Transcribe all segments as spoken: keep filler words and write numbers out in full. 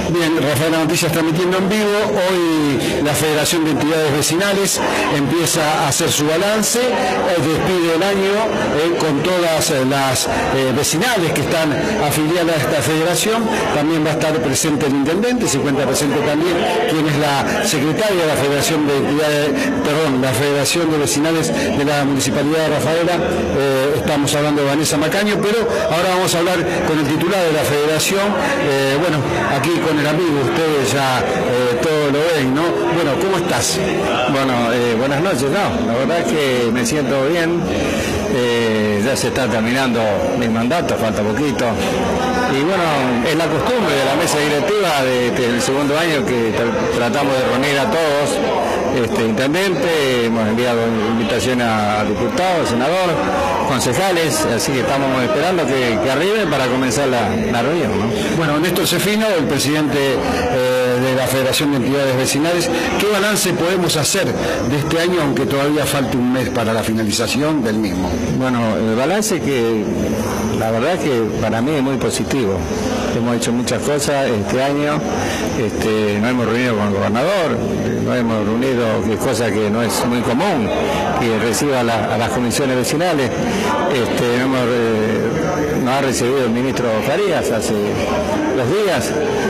Bien, Rafaela Noticias transmitiendo en vivo. Hoy la Federación de Entidades Vecinales empieza a hacer su balance, eh, despide el año eh, con todas las eh, vecinales que están afiliadas a esta federación. También va a estar presente el intendente, se encuentra presente también quien es la secretaria de la Federación de Entidades, perdón, la Federación de Vecinales de la Municipalidad de Rafaela. Eh, estamos hablando de Vanessa Macaño, pero ahora vamos a hablar con el titular de la federación. Eh, bueno, aquí con el amigo, ustedes ya eh, todo lo ven, ¿no? Bueno, ¿cómo estás? Bueno, eh, buenas noches, no, la verdad es que me siento bien, eh, ya se está terminando mi mandato, falta poquito, y bueno, es la costumbre de la mesa directiva de, de, del segundo año que tra tratamos de reunir a todos, este intendente, hemos enviado invitaciones a diputados, senadores, concejales, así que estamos esperando que, que arriben para comenzar la, la reunión, ¿no? Bueno, Néstor Cefino, el presidente eh, de la Federación de Entidades Vecinales, ¿qué balance podemos hacer de este año, aunque todavía falte un mes para la finalización del mismo? Bueno, el balance que la verdad que para mí es muy positivo. Hemos hecho muchas cosas este año, este, nos hemos reunido con el gobernador, nos hemos reunido, que es cosa que no es muy común, que reciba a, la, a las comisiones vecinales. Este, hemos, eh, nos ha recibido el ministro Farías hace dos días.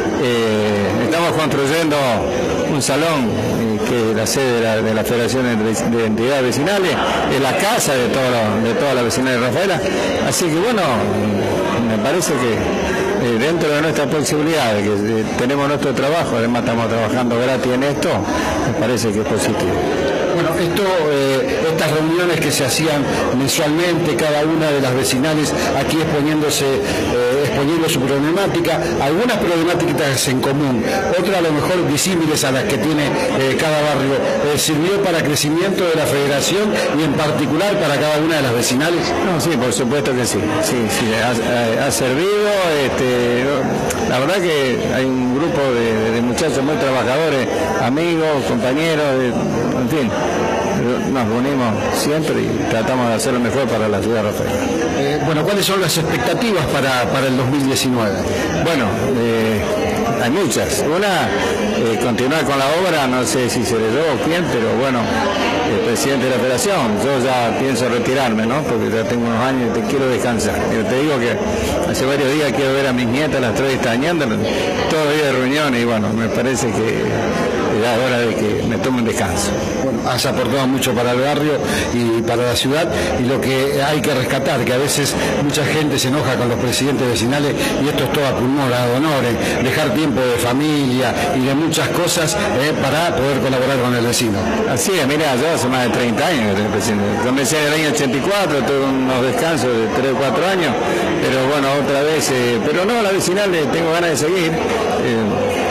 Eh, estamos construyendo un salón eh, que es la sede de la, de la Federación de, de Entidades Vecinales, es la casa de, todo lo, de toda la vecinal de Rafaela. Así que bueno, me parece que eh, dentro de nuestras posibilidades, que eh, tenemos nuestro trabajo, además estamos trabajando gratis en esto, me parece que es positivo. Bueno, esto, eh, estas reuniones que se hacían mensualmente, cada una de las vecinales aquí exponiéndose, eh, exponiendo su problemática, algunas problemáticas en común, otras a lo mejor disímiles a las que tiene eh, cada barrio, eh, ¿sirvió para crecimiento de la federación y en particular para cada una de las vecinales? No, sí, por supuesto que sí, sí, sí, ha, ha servido, este, la verdad que hay un grupo de, de muchachos muy trabajadores, amigos, compañeros, de, en fin. Nos reunimos siempre y tratamos de hacer lo mejor para la ciudad de Rafaela. Eh, bueno, ¿cuáles son las expectativas para, para el dos mil diecinueve? Bueno, eh, hay muchas. Una, eh, continuar con la obra, no sé si se le dio o quién, pero bueno, el presidente de la federación, yo ya pienso retirarme, ¿no? Porque ya tengo unos años y te quiero descansar. Yo te digo que hace varios días quiero ver a mis nietas, las tres estañando, todo el día de reuniones y bueno, me parece que ya es hora de que me tome un descanso. Bueno, has aportado mucho para el barrio y para la ciudad, y lo que hay que rescatar, que a veces mucha gente se enoja con los presidentes vecinales, y esto es todo a pulmón, a honores, dejar tiempo de familia y de muchas cosas eh, para poder colaborar con el vecino. Así es, mira, yo hace más de treinta años que soy presidente. Comencé en el año ochenta y cuatro, tuve unos descansos de tres o cuatro años, pero bueno, otra vez, eh, pero no, la vecinal eh, tengo ganas de seguir. Eh,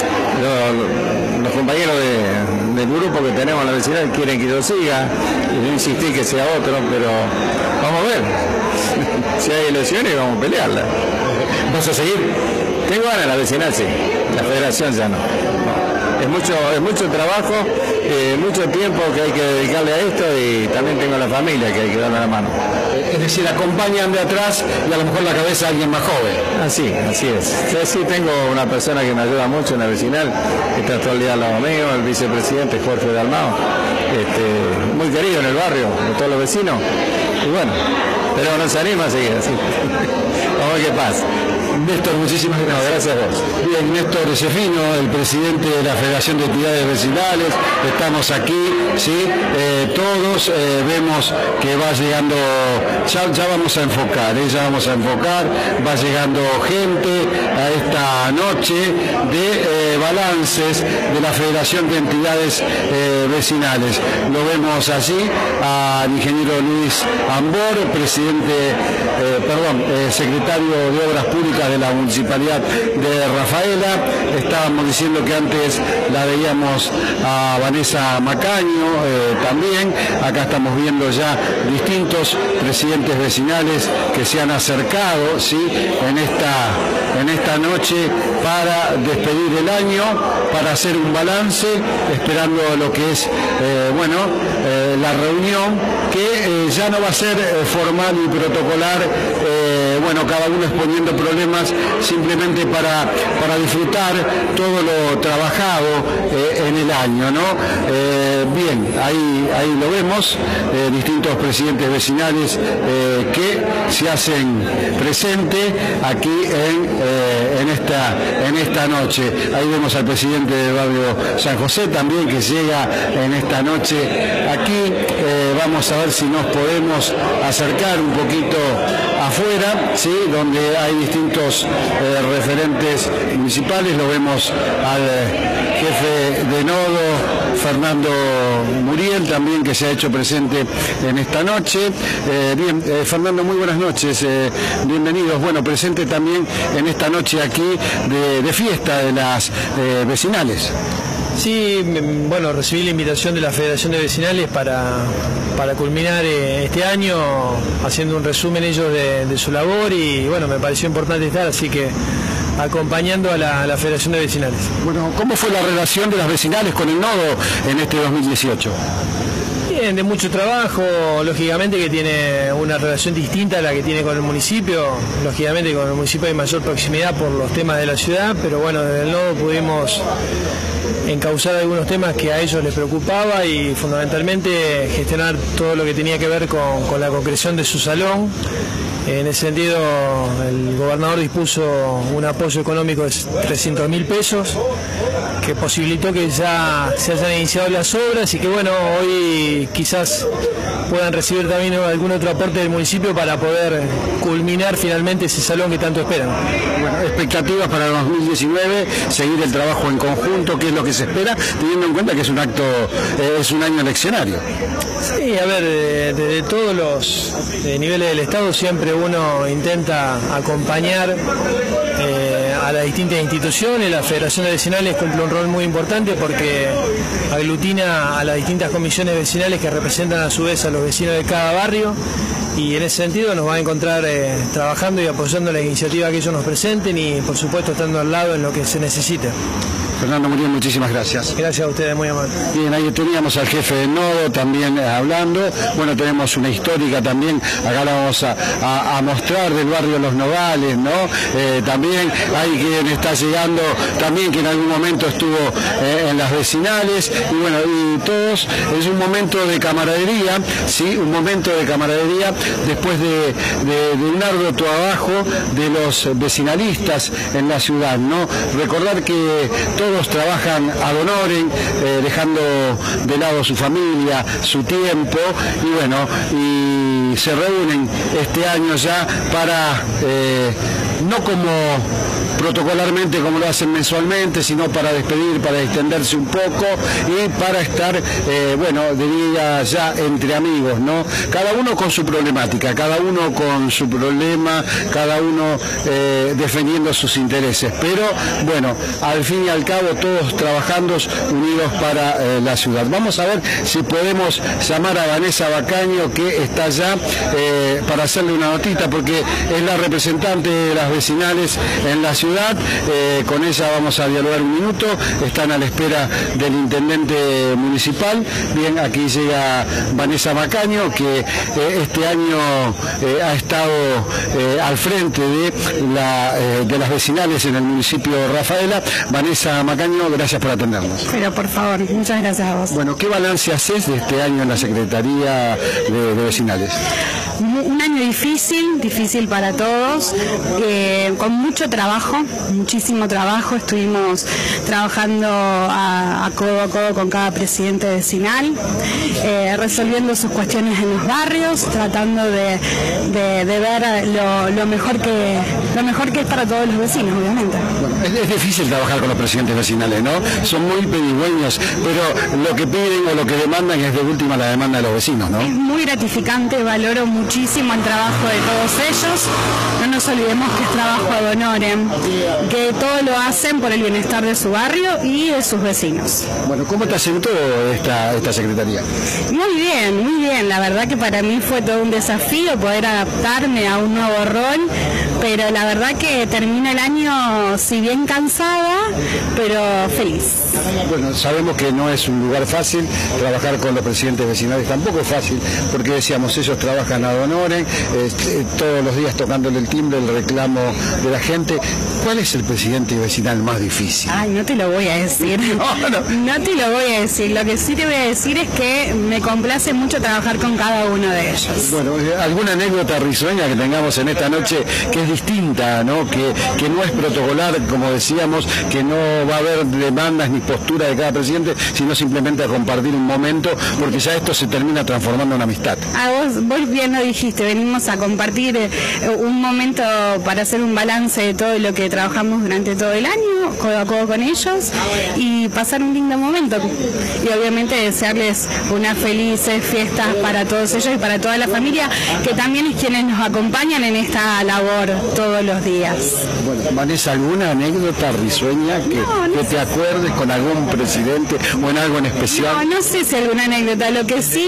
lo, los compañeros de, del grupo que tenemos en la vecinal quieren que yo siga, y yo insistí que sea otro, pero vamos a ver. Si hay elecciones vamos a pelearla. ¿Vas a seguir? Tengo ganas, la vecinal sí, la federación ya no. Es mucho, es mucho trabajo, eh, mucho tiempo que hay que dedicarle a esto, y también tengo la familia que hay que darle la mano. Es decir, acompañan de atrás y a lo mejor la cabeza a alguien más joven. Así, así es. Sí, sí, tengo una persona que me ayuda mucho en la vecinal, que está todo el día al lado mío, el vicepresidente Jorge Dalmao, este, muy querido en el barrio, de todos los vecinos, y bueno, pero no se anima a seguir así. Vamos a ver qué pasa. Néstor, muchísimas gracias. No, gracias a vos. Bien, Néstor Cefino, el presidente de la Federación de Entidades Vecinales, estamos aquí, ¿sí? Eh, todos eh, vemos que va llegando, ya, ya vamos a enfocar, ¿eh? ya vamos a enfocar, va llegando gente a esta noche de eh, balances de la Federación de Entidades eh, Vecinales. Lo vemos allí al ingeniero Luis Ambor, presidente, eh, perdón, eh, secretario de Obras Públicas de la Municipalidad de Rafaela. Estábamos diciendo que antes la veíamos a Vanessa Macaño eh, también. Acá estamos viendo ya distintos presidentes vecinales que se han acercado, ¿sí? en, esta, en esta noche para despedir el año, para hacer un balance, esperando lo que es eh, bueno, eh, la reunión, que eh, ya no va a ser eh, formal y protocolar, eh, bueno, bueno, cada uno exponiendo problemas simplemente para, para disfrutar todo lo trabajado eh, en el año, ¿no? Eh, bien, ahí, ahí lo vemos, eh, distintos presidentes vecinales eh, que se hacen presente aquí en, eh, en, esta, en esta noche. Ahí vemos al presidente del barrio San José también que llega en esta noche aquí. Eh, vamos a ver si nos podemos acercar un poquito afuera, ¿sí? Donde hay distintos eh, referentes municipales. Lo vemos al eh, jefe de nodo, Fernando Muriel, también, que se ha hecho presente en esta noche. Eh, bien, eh, Fernando, muy buenas noches, eh, bienvenidos. Bueno, presente también en esta noche aquí de, de fiesta de las eh, vecinales. Sí, bueno, recibí la invitación de la Federación de Vecinales para, para culminar eh, este año haciendo un resumen ellos de, de su labor y bueno, me pareció importante estar, así que acompañando a la, a la Federación de Vecinales. Bueno, ¿cómo fue la relación de las vecinales con el nodo en este dos mil dieciocho? Bien, de mucho trabajo, lógicamente que tiene una relación distinta a la que tiene con el municipio, lógicamente con el municipio hay mayor proximidad por los temas de la ciudad, pero bueno, desde el nodo pudimos encauzar algunos temas que a ellos les preocupaba y fundamentalmente gestionar todo lo que tenía que ver con, con la concreción de su salón. En ese sentido, el gobernador dispuso un apoyo económico de trescientos mil pesos que posibilitó que ya se hayan iniciado las obras y que bueno, hoy quizás puedan recibir también algún otro aporte del municipio para poder culminar finalmente ese salón que tanto esperan. Bueno, expectativas para el dos mil diecinueve, seguir el trabajo en conjunto, ¿qué es lo que se espera? Teniendo en cuenta que es un acto, eh, es un año eleccionario. Sí, a ver, desde de todos los de niveles del Estado siempre uno intenta acompañar eh, a las distintas instituciones. La Federación de Vecinales cumple un rol muy importante porque aglutina a las distintas comisiones vecinales que representan a su vez a los vecinos de cada barrio y en ese sentido nos va a encontrar eh, trabajando y apoyando la iniciativa que ellos nos presenten y por supuesto estando al lado en lo que se necesite. Fernando Muriel, muchísimas gracias. Gracias a ustedes, muy amables. Bien, ahí teníamos al jefe de nodo también eh, hablando. Bueno, tenemos una histórica también, acá la vamos a, a, a mostrar del barrio Los Nogales, ¿no? Eh, también hay quien está llegando, también que en algún momento estuvo eh, en las vecinales, y bueno, y todos, es un momento de camaradería, sí, un momento de camaradería después de, de, de un arduo trabajo de los vecinalistas en la ciudad, ¿no? Recordar que todos Todos trabajan ad honorem, eh, dejando de lado su familia, su tiempo, y bueno, y se reúnen este año ya para, eh, no como protocolarmente como lo hacen mensualmente, sino para despedir, para extenderse un poco y para estar, eh, bueno, diría ya entre amigos, ¿no? Cada uno con su problemática, cada uno con su problema, cada uno eh, defendiendo sus intereses, pero bueno, al fin y al cabo todos trabajando unidos para eh, la ciudad. Vamos a ver si podemos llamar a Vanessa Bacaño, que está allá, eh, para hacerle una notita, porque es la representante de las vecinales en la ciudad. Eh, con ella vamos a dialogar un minuto. Están a la espera del intendente municipal. Bien, aquí llega Vanessa Bacaño, que eh, este año eh, ha estado eh, al frente de, la, eh, de las vecinales en el municipio de Rafaela. Vanessa Bacaño, gracias por atendernos. Pero por favor, muchas gracias a vos. Bueno, ¿qué balance haces de este año en la Secretaría de, de Vecinales? Un año difícil, difícil para todos, eh, con mucho trabajo, muchísimo trabajo. Estuvimos trabajando a, a codo a codo con cada presidente vecinal, eh, resolviendo sus cuestiones en los barrios, tratando de, de, de ver lo, lo, mejor que, lo mejor que es para todos los vecinos, obviamente. Bueno, es, es difícil trabajar con los presidentes vecinales, ¿no? Son muy pedigüeños, pero lo que piden o lo que demandan es de última la demanda de los vecinos, ¿no? Es muy gratificante, valoro muchísimo el trabajo de todos ellos. No nos olvidemos que es trabajo ad honorem, que todo lo hacen por el bienestar de su barrio y de sus vecinos. Bueno, ¿cómo te asentó esta, esta secretaría? Muy bien, muy bien. La verdad que para mí fue todo un desafío poder adaptarme a un nuevo rol, pero la verdad que termina el año, si bien cansada, pero feliz. Bueno, sabemos que no es un lugar fácil trabajar con los presidentes vecinales, tampoco es fácil, porque decíamos, ellos trabajan trabajan ad honorem, eh, todos los días tocándole el timbre, el reclamo de la gente. ¿Cuál es el presidente vecinal más difícil? Ay, no te lo voy a decir. No, no. No te lo voy a decir. Lo que sí te voy a decir es que me complace mucho trabajar con cada uno de ellos. Bueno, ¿alguna anécdota risueña que tengamos en esta noche que es distinta, ¿no? Que, que no es protocolar, como decíamos, que no va a haber demandas ni postura de cada presidente, sino simplemente a compartir un momento, porque ya esto se termina transformando en amistad? A vos, vos bien lo dijiste, venimos a compartir eh, un momento para hacer un balance de todo lo que trabajamos durante todo el año, codo a codo con ellos, y pasar un lindo momento. Y obviamente desearles unas felices fiestas para todos ellos y para toda la familia, que también es quienes nos acompañan en esta labor todos los días. Bueno, Vanessa, ¿alguna anécdota risueña que, no, no que te acuerdes con algún presidente o en algo en especial? No, no sé si alguna anécdota. Lo que sí,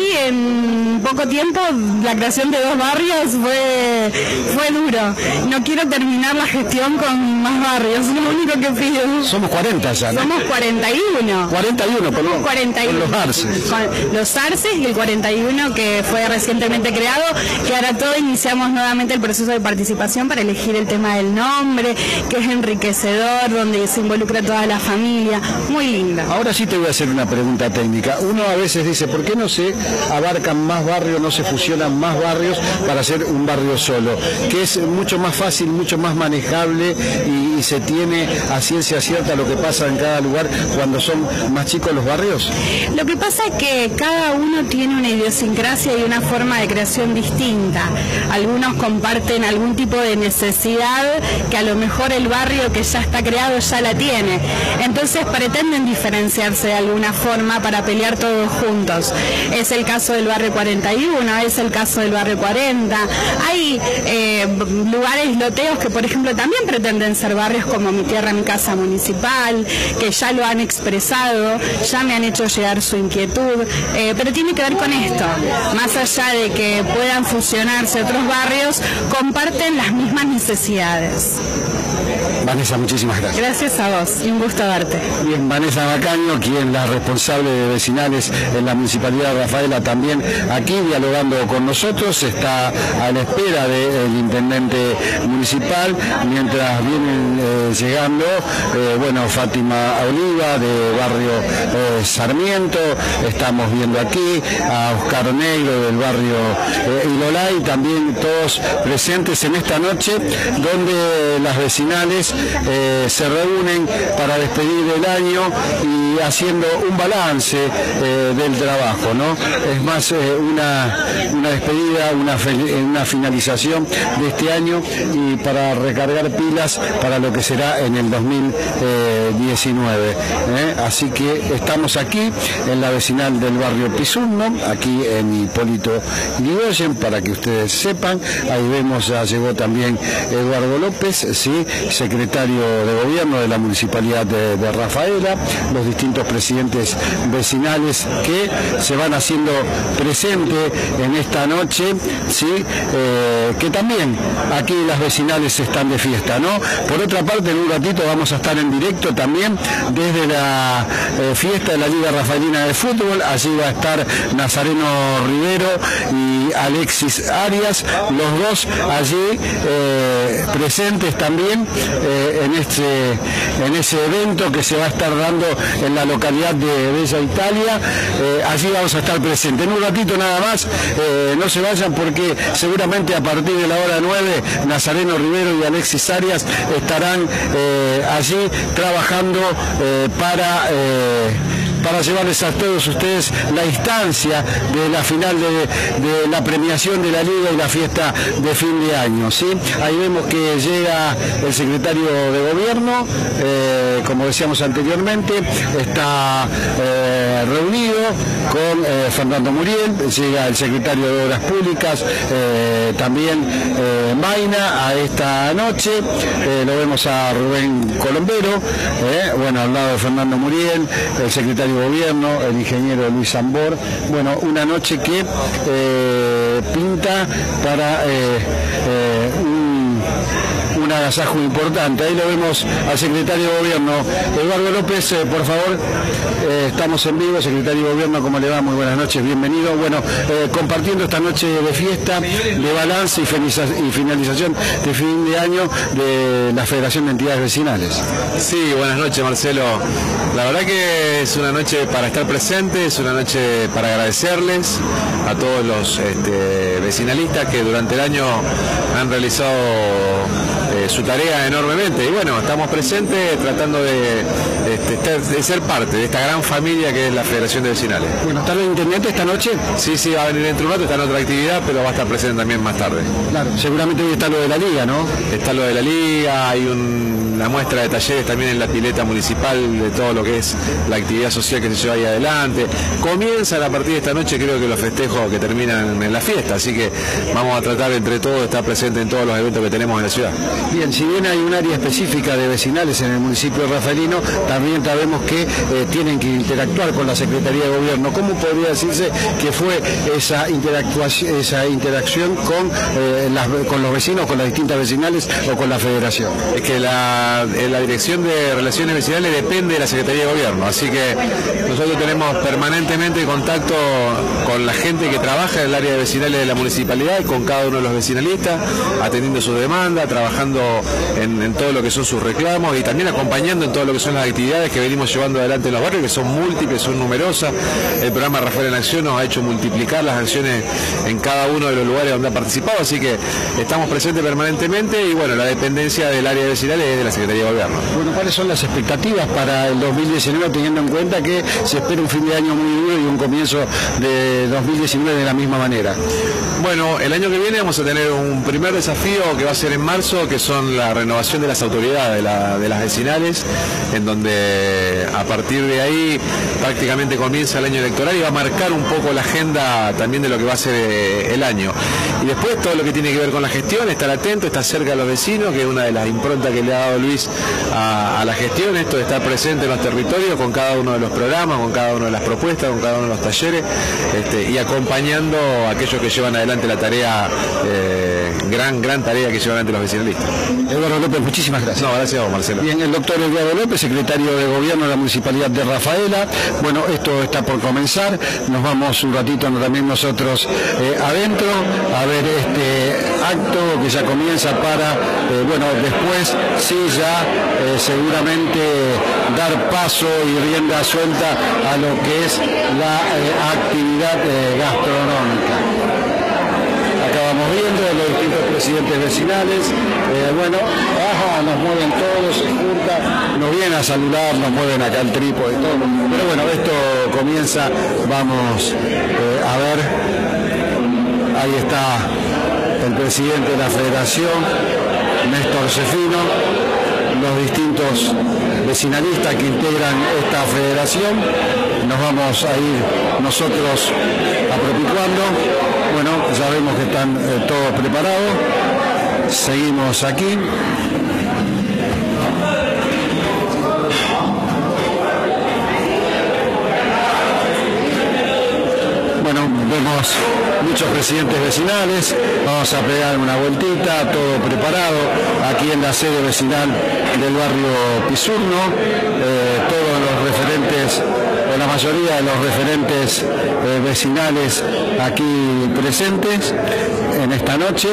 en poco tiempo, la creación de dos barrios fue, fue duro. No quiero terminar la gestión con más barrios, lo único que pido. Somos cuarenta ya, ¿no? Somos cuarenta y uno. cuarenta y uno, perdón. cuarenta y uno. Con los Arces. Con los Arces y el cuarenta y uno que fue recientemente creado, que ahora todo iniciamos nuevamente el proceso de participación para elegir el tema del nombre, que es enriquecedor, donde se involucra toda la familia. Muy lindo. Ahora sí te voy a hacer una pregunta técnica. Uno a veces dice, ¿por qué no se abarcan más barrios, no se fusionan más barrios para hacer un barrio solo? Que es mucho más fácil, mucho más manejable y, y se tiene a ciencia cierta lo que pasa en cada lugar cuando son más chicos los barrios. Lo que pasa es que cada uno tiene una idiosincrasia y una forma de creación distinta. Algunos comparten algún tipo de necesidad que a lo mejor el barrio que ya está creado ya la tiene. Entonces pretenden diferenciarse de alguna forma para pelear todos juntos. Es el caso del barrio cuarenta y uno, es el caso del barrio cuarenta. Hay eh, lugares loteos que, por ejemplo, también pretenden ser barrios como Mi Tierra, Mi Casa Municipal, que ya lo han expresado, ya me han hecho llegar su inquietud, eh, pero tiene que ver con esto. Más allá de que puedan fusionarse otros barrios, comparten las mismas necesidades. Vanessa, muchísimas gracias. Gracias a vos y un gusto verte. Bien, Vanessa Macaño, quien es la responsable de vecinales en la Municipalidad de Rafaela, también aquí dialogando con nosotros, está a la espera del intendente municipal, mientras vienen eh, llegando, eh, bueno, Fátima Oliva de barrio eh, Sarmiento, estamos viendo aquí a Oscar Negro del barrio eh, Ilolay, también todos presentes en esta noche, donde las vecinales Eh, se reúnen para despedir el año y haciendo un balance eh, del trabajo, ¿no? Es más eh, una, una despedida, una, una finalización de este año y para recargar pilas para lo que será en el dos mil diecinueve. ¿eh? Así que estamos aquí en la vecinal del barrio Pizurno, aquí en Hipólito Yrigoyen, para que ustedes sepan. Ahí vemos, ya llegó también Eduardo López, ¿sí? Secretario de Gobierno de la Municipalidad de, de Rafaela, los distintos presidentes vecinales que se van haciendo presente en esta noche, ¿sí? Eh, que también aquí las vecinales están de fiesta, ¿no? Por otra parte, en un ratito vamos a estar en directo también desde la eh, fiesta de la Liga Rafaelina de Fútbol. Allí va a estar Nazareno Rivero y Alexis Arias, los dos allí eh, presentes también eh, en este en ese evento que se va a estar dando en la localidad de Bella Italia. Eh, allí vamos a estar presentes. En un ratito nada más, eh, no se vayan porque seguramente a partir de la hora nueve Nazareno Rivero y Alexis Arias estarán eh, allí trabajando eh, para... Eh, para llevarles a todos ustedes la instancia de la final de, de la premiación de la Liga y la fiesta de fin de año, ¿sí? Ahí vemos que llega el secretario de Gobierno, eh, como decíamos anteriormente, está eh, reunido con eh, Fernando Muriel, llega el secretario de Obras Públicas, eh, también eh, Maina, a esta noche, eh, lo vemos a Rubén Colombero, eh, bueno, al lado de Fernando Muriel, el secretario Gobierno, el ingeniero Luis Zambor. Bueno, una noche que eh, pinta para eh, eh, un, un agasajo importante. Ahí lo vemos al secretario de Gobierno, Eduardo López, eh, por favor, eh, estamos en vivo. Secretario de Gobierno, ¿cómo le va? Muy buenas noches, bienvenido. Bueno, eh, compartiendo esta noche de fiesta, de balance y finalización de fin de año de la Federación de Entidades Vecinales. Sí, buenas noches, Marcelo. La verdad que es una noche para estar presente, es una noche para agradecerles a todos los este, vecinalistas que durante el año han realizado eh, su tarea enormemente. Y bueno, estamos presentes tratando de, este, de ser parte de esta gran familia que es la Federación de Vecinales. Bueno, ¿está el intendente esta noche? Sí, sí, va a venir dentro de un rato, está en otra actividad, pero va a estar presente también más tarde. Claro, seguramente hoy está lo de la Liga, ¿no? Está lo de la Liga, hay un, una muestra de talleres también en la pileta municipal de todo lo que es la actividad social que se lleva ahí adelante. Comienzan a partir de esta noche, creo que los festejos que terminan en la fiesta, así que vamos a tratar entre todos de estar presentes en todos los eventos que tenemos en la ciudad. Bien, si bien hay un área específica de vecinales en el municipio de Rafaelino, también sabemos que eh, tienen que interactuar con la Secretaría de Gobierno. ¿Cómo podría decirse que fue esa interactuación, esa interacción con, eh, las, con los vecinos, con las distintas vecinales o con la Federación? Es que la, la Dirección de Relaciones Vecinales depende de la Secretaría de Gobierno, así que nosotros tenemos permanentemente contacto con la gente que trabaja en el área de vecinales de la municipalidad y con cada uno de los vecinalistas, atendiendo sus demandas, trabajando en, en todo lo que son sus reclamos y también acompañando en todo lo que son las actividades que venimos llevando adelante en los barrios, que son múltiples, son numerosas. El programa Rafael en Acción nos ha hecho multiplicar las acciones en cada uno de los lugares donde ha participado, así que estamos presentes permanentemente y bueno, la dependencia del área de vecinales es de la Secretaría de Gobierno. Bueno, ¿cuáles son las expectativas para el dos mil diecinueve, teniendo en cuenta que se espera un fin de año muy duro y un comienzo de dos mil diecinueve de la misma manera? Bueno, el año que viene vamos a tener un primer desafío que va a ser en marzo, que son la renovación de las autoridades de, la, de las vecinales, en donde a partir de ahí prácticamente comienza el año electoral y va a marcar un poco la agenda también de lo que va a ser el año. Y después todo lo que tiene que ver con la gestión, estar atento, estar cerca de los vecinos, que es una de las improntas que le ha dado Luis a, a la gestión, esto de estar presente en los territorios con cada uno de los programas, con cada una de las propuestas, con cada uno de los talleres, este, y acompañando a aquellos que llevan adelante la tarea, eh, gran, gran tarea que llevan adelante los vecinalistas. Eduardo López, muchísimas gracias. No, gracias a vos, Marcelo. Bien, el doctor Eduardo López, secretario de Gobierno de la Municipalidad de Rafaela. Bueno, esto está por comenzar, nos vamos un ratito también nosotros eh, adentro a ver este acto que ya comienza para, eh, bueno, después sí ya eh, seguramente dar paso y rienda suelta a lo que es la eh, actividad eh, gastronómica. Acabamos viendo los distintos presidentes vecinales, eh, bueno, ajá, nos mueven todos, se juntan, nos vienen a saludar, nos mueven acá el trípode y todo, pero bueno, esto comienza, vamos eh, a ver, ahí está el presidente de la Federación, Néstor Cefino, los distintos vecinalistas que integran esta federación, nos vamos a ir nosotros apropicuando. Bueno, ya vemos que están eh, todos preparados, seguimos aquí. Bueno, vemos muchos presidentes vecinales, vamos a pegar una vueltita, todo preparado, aquí en la sede vecinal del barrio Pisurno, eh, todos los referentes, o la mayoría de los referentes eh, vecinales aquí presentes en esta noche.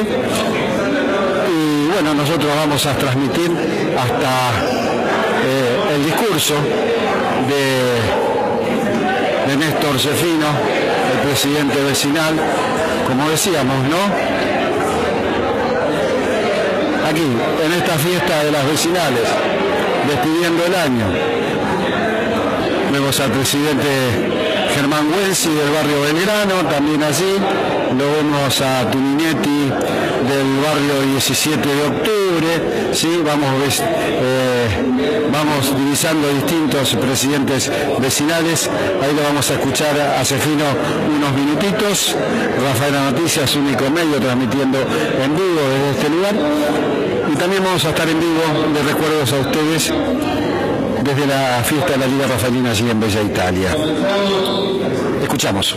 Y bueno, nosotros vamos a transmitir hasta eh, el discurso de, de Néstor Cefino, el presidente vecinal, como decíamos, ¿no? Aquí, en esta fiesta de las vecinales, despidiendo el año, vemos al presidente Germán Wensi del barrio Belgrano, también allí, lo vemos a Tuninetti del barrio diecisiete de octubre, ¿sí? Vamos, eh, vamos divisando distintos presidentes vecinales, ahí lo vamos a escuchar a Cefino unos minutitos. Rafaela Noticias, único medio transmitiendo en vivo desde este lugar, y también vamos a estar en vivo de recuerdos a ustedes desde la fiesta de la Liga Rafaelina allí en Bella Italia. Escuchamos.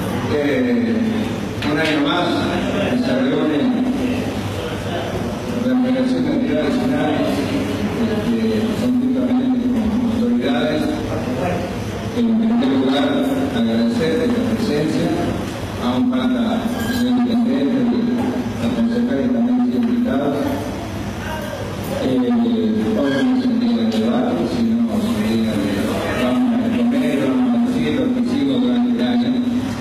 Eh, un año más se reúnen la Federación de Entidades Vecinales, conjuntamente con autoridades, en primer lugar agradecer la presencia a un pata señor intendente, la consejera y también los invitados. Eh, hoy vamos a tener el debate, si no se diga que vamos a comer, vamos a decir lo que hicimos durante el año.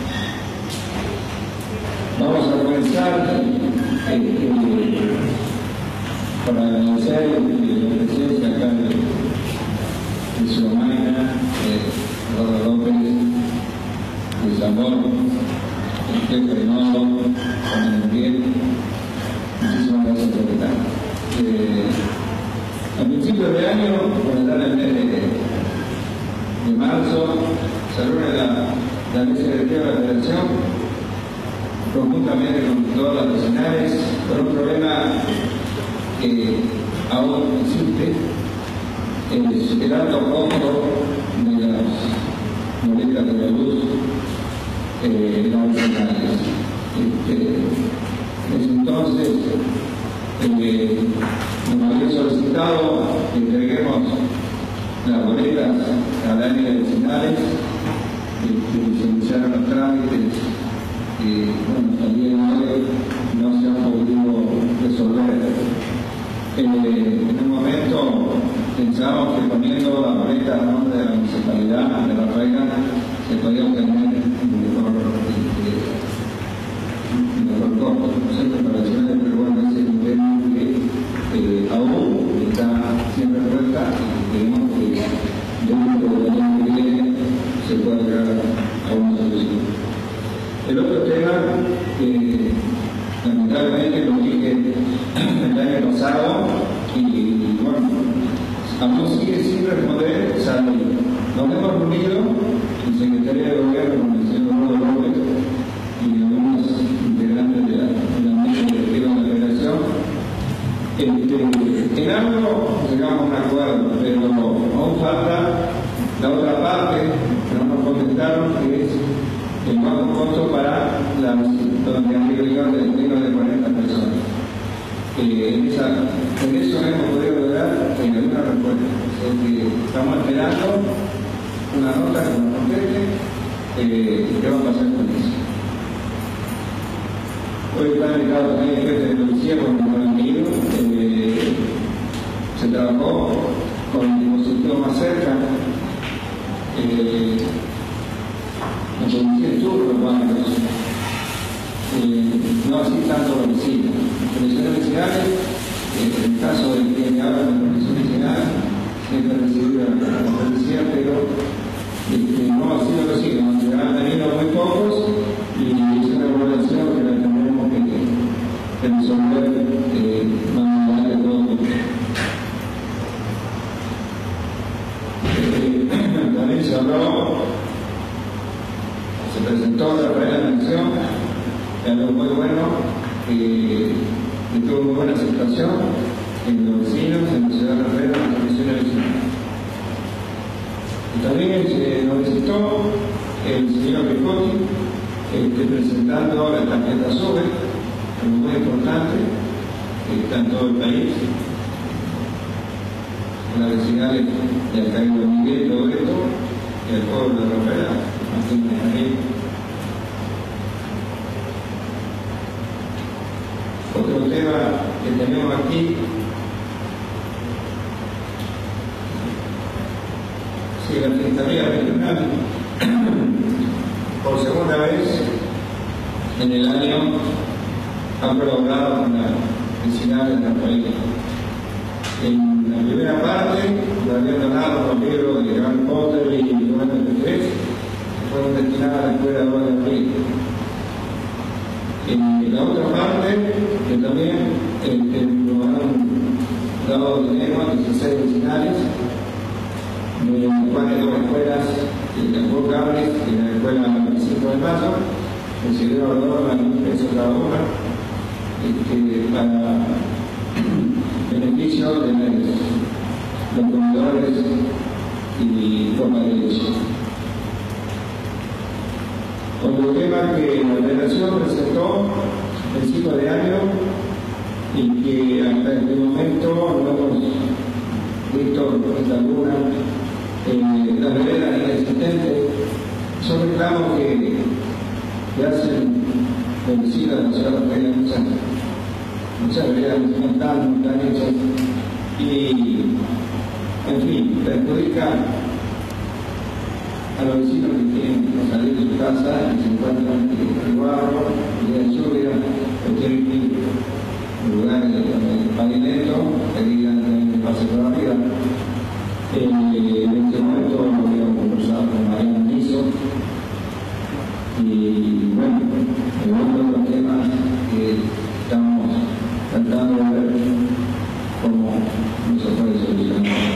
Vamos a comenzar eh, eh, para agradecer la presencia acá de, de Xiomara, de Roda López, de Zamor, el jefe de Nodo, con el bien. Muchísimas gracias por estar. Eh, a principios de año, por estar en el mes de, de marzo, se reúne la, la mesa directiva de la Federación, conjuntamente con todas las vecinales, por un problema que aún existe, es el alto costo de las boletas de la luz eh, en las vecinales. Este, desde entonces, eh, nos había solicitado que entreguemos las boletas al área de vecinales, que se iniciaron los trámites y bueno, también hoy no se han podido resolver. Eh, en un momento pensábamos que poniendo la boleta a nombre de la municipalidad de La Reina se podía obtener un mejor, un mejor costo, no sé, preparaciones, pero bueno, ese es un tema que eh, aún está siempre resuelta y queremos que dentro del año que viene se pueda llegar a una solución. El otro tema que lamentablemente lo dije el año pasado y bueno, aún sigue sin responder, salvo nos hemos reunido en Secretaría de Gobierno con el señor Roda López y algunos integrantes de la, de la mesa directiva de la Federación. Este, en algo llegamos a un acuerdo, pero aún falta la otra parte que no nos contestaron, que es el bajo costo para las donde han llegado de menos de cuarenta personas. Eh, en, esa, en eso hemos podido lograr en alguna respuesta. O sea que estamos esperando una nota que nos conteste eh, qué va a pasar con eso. Hoy está dedicado también el jefe de policía con el Moranquillo. Eh, se trabajó con el dispositivo más cerca. Eh, la policía estuvo los barrios, eh, no así tanto los vecinos. Las comisiones vecinales, eh, en el caso de que hablan de la comisión vecinal, siempre recibieron la, la policía, pero eh, no así los vecinos, se han tenido muy pocos y es una población que la tenemos que, que resolver eh, más adelante de todo. Eh, también se habló. Se presentó la primera elección, algo muy bueno, que tuvo muy buena aceptación en los vecinos, en la ciudad de Herrera, en las comisiones vecinales. Y también se nos visitó el señor Picotti, este, presentando la tarjeta SUBE, algo muy importante, que está en todo el país. Las vecinales de acá en Don Miguel, todo esto, y el pueblo de Herrera. Otro tema que tenemos aquí, si la Secretaría Regional por segunda vez en el año ha colaborado con la vecinal en la país. En la primera parte le habían donado los libros de Harry Potter y Joan de Tres, fueron destinadas a la escuela de dos de abril. En la otra parte, que también este, nos han dado dinero a dieciséis vecinales, de las cuales dos escuelas, la Juan Cables y la escuela veinticinco de Mayo, recibieron dos mil pesos cada una, este, para beneficio de los comedores y forma de leche. Otro tema que la Federación presentó a principios de año y que hasta el el momento no hemos visto esta luna, eh, las veredas inexistentes, son reclamos que, que hacen los vecinos de la ciudad de Argentina, muchas, muchas veredas no están, no están hechas, y en fin, perjudica a los vecinos que tienen que salir de su casa y se encuentran en el barro, el día de lluvia, o tienen que ir en lugares de pavimento, que digan que pase por la vida. Eh, en este momento voy a conversar con Mariana Niso y bueno, el otro de los temas que estamos tratando de ver cómo no se puede solucionar.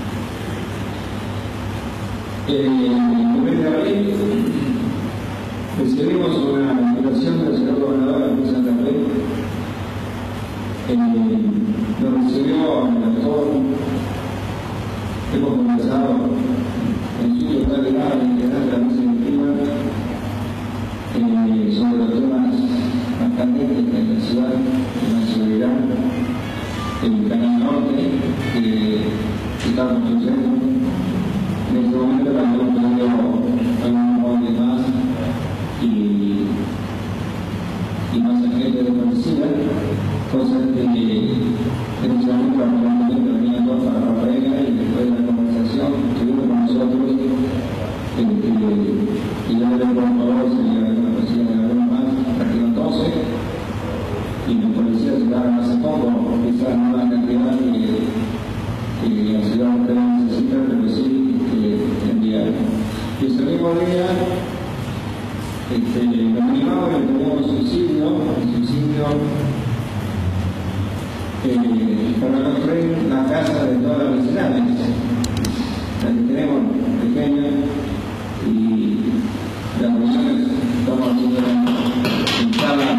Eh, en el mes de abril recibimos una invitación del señor gobernador de Santa Fe. Eh, nos recibió el doctor, hemos conversado en su totalidad de integrar la mesa directiva eh, sobre los temas más candentes de la ciudad, de la seguridad, el Canal Norte que está construyendo. En este momento también hemos tenido algunos móviles más y, y más agentes de policía, cosas que en ese momento aparentemente venían todos para la pareja y después de la conversación estuvieron con nosotros eh, eh, y ya le por favor se le una policía de algunos más, trajeron doce y los policías llegaron hace poco, quizás no la cantidad que, que la ciudad necesita, pero sí enviar. Y ese mismo día este, nos animamos y teníamos subsidio, subsidio eh, para construir la casa de todas las vecinales, la que tenemos pequeña, y las personas estamos haciendo en cada,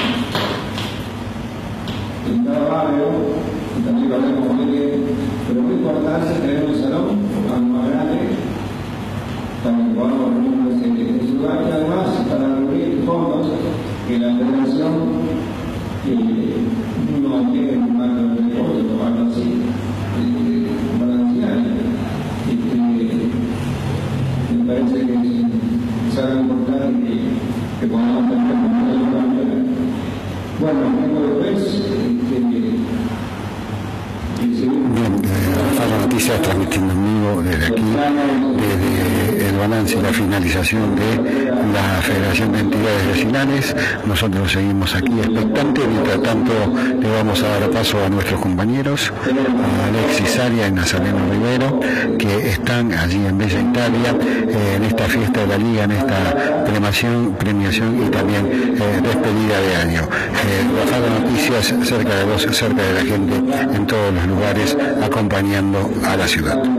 en cada barrio, y también lo hacemos muy bien, pero muy importante es tener un salón algo más grande para que podamos reunirnos en este lugar, y además para reunir fondos que la federación eh, no tiene un marco de depósito o algo así, eh, para la ciudad. Eh, me parece que es algo importante que, que podamos tener en cuenta. Bueno, luego después, Bien, Faro Noticias transmitiendo en vivo desde aquí, desde el balance y la finalización de la Federación de Entidades Vecinales. Nosotros seguimos aquí expectantes, mientras tanto le vamos a dar paso a nuestros compañeros, a Alexis Aria y Nazareno Rivero, que están allí en Bella Italia, eh, en esta fiesta de la Liga, en esta premiación, premiación y también eh, despedida de año. Eh, Faro Noticias cerca de vos, cerca de la gente, en todos los lugares, acompañando a la ciudad.